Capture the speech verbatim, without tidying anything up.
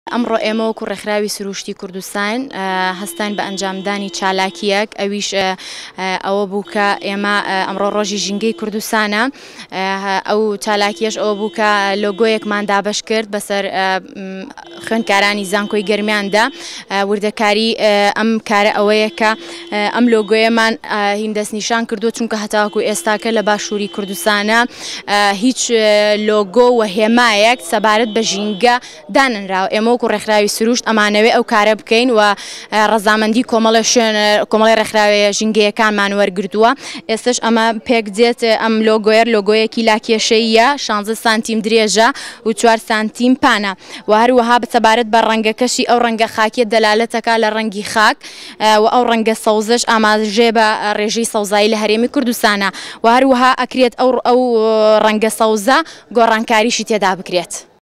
ئەمڕۆ ئێمە وەکو ڕێکخراوی سروشتی کوردستان هەستان بە ئەنجامدانی چالاکیەک ئەویش ئەوە بوو کە ئێمە ئەمڕۆ ڕۆژی ژینگەی کوردستانە ئەو چالاکیەش ئەوە بوو کە لۆگۆیەکمان دابەش کرد بەسەر خوێندکارانی زانکۆی گەرمیاندا وردەکاری ئەم کارە ئەوەیە کە ئەم لۆگۆیەمان هین دەستنیشان کردو چونکە هەتاوەکو ئێستاکە لە باشووری کوردستانە هیچ لۆگۆ و هێمایەک سەبارەت بە ژینگە داننراوە. ئێمە وەکو ڕێکخراوی سروشت ئەمانەوێ ئەو کارە بکەین و ڕەزامەندی کۆمەڵە شوێن کۆمەڵی ڕێکخراوی ژینگەیەکانمان وەرگردووە. ئێستش ئەمە پێک دێت ئەم لۆگۆیەر لۆگۆیەکی لاکێشەیە شانزە سانتیم درێژە و چوار سانتیم پانە و هەروەها بەسەبارەت بە ڕەنگەکەشی ئەو ڕەنگە خاکێت دەلالەتەکە لە ڕەنگی خاک و ئەو ڕەنگە سەوزش ئاماژێ بە ڕێژەی سەوزایی لە هەرێمی کوردستانە و هەروەها ئەکرێت ئەو ڕەنگە سەوزە گۆڕانکاریشی تێدا بکرێت.